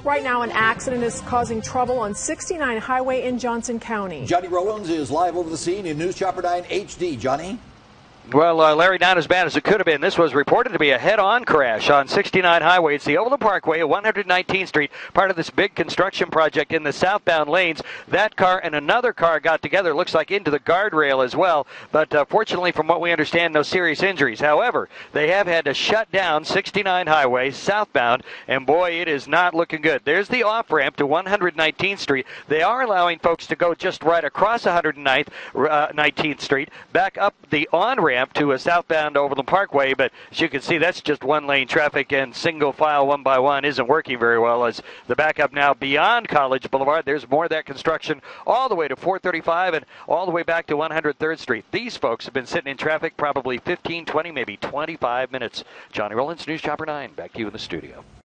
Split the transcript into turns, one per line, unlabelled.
Right now, an accident is causing trouble on 69 Highway in Johnson County.
Johnny Rowlands is live over the scene in News Chopper 9 HD. Johnny?
Well, Larry, not as bad as it could have been. This was reported to be a head-on crash on 69 Highway. It's the Overland Parkway at 119th Street, part of this big construction project in the southbound lanes. That car and another car got together, looks like into the guardrail as well. But fortunately, from what we understand, no serious injuries. However, they have had to shut down 69 Highway southbound, and boy, it is not looking good. There's the off-ramp to 119th Street. They are allowing folks to go just right across 119th Street, back up the on-ramp to a southbound Overland Parkway, but as you can see, that's just one-lane traffic, and single file one by one isn't working very well. As the backup now beyond College Boulevard, there's more of that construction all the way to 435 and all the way back to 103rd Street. These folks have been sitting in traffic probably 15, 20, maybe 25 minutes. Johnny Rowlands, News Chopper 9. Back to you in the studio.